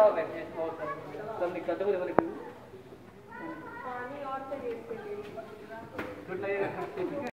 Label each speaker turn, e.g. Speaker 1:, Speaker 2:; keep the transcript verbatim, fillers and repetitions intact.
Speaker 1: साहब बैठे हैं और सब निकलते हुए देखो